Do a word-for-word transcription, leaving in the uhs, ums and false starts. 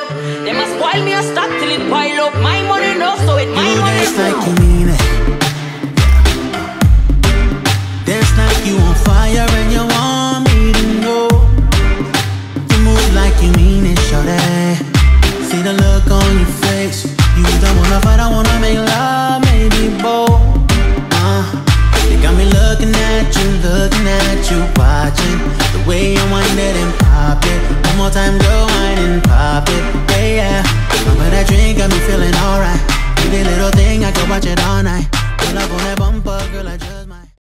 They must spoil me a stop till it pile up. My money no, so it my You money dance no. like you mean it. Dance like you on fire and you want me to know. You move like you mean it, shorty. See the look on your face. You don't wanna fight, I wanna make love, maybe both. Uh, they got me looking at you, looking at you, watching the way you wind it and pop it. One more time, girl.